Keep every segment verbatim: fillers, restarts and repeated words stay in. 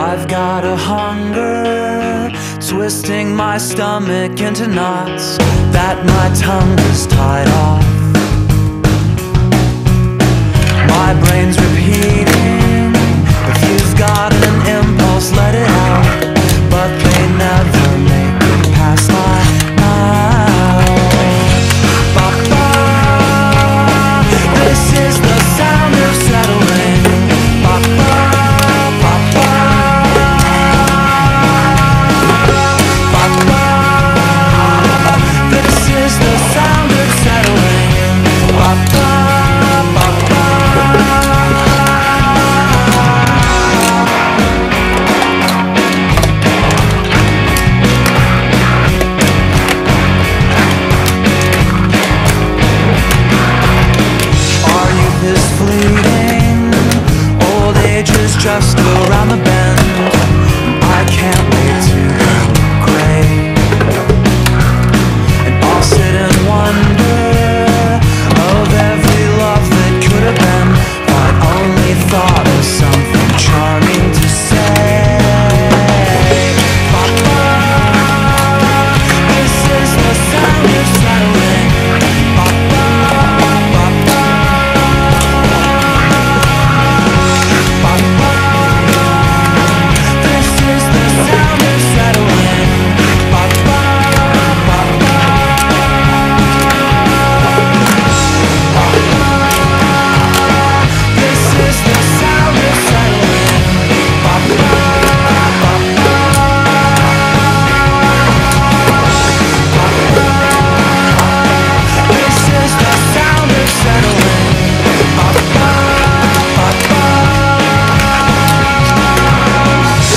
I've got a hunger, twisting my stomach into knots that my tongue is tied off. My brain's repeating, if you've got an impulse, let it out. But they never make it past my mouth. Ba-ba, this is the sound of settling. Ba-ba, ba-ba, ba-ba, this is the sound of settling. Ba-ba, ba-ba. Just around the bend, I can't wait to go gray. And I'll sit and wonder of every love that could have been, if I only thought of something charming to say. Ba-ba, this is the sound of settling. Ba-ba, ba-ba, ba-ba.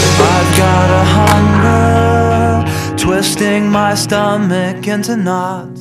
Twisting my stomach into knots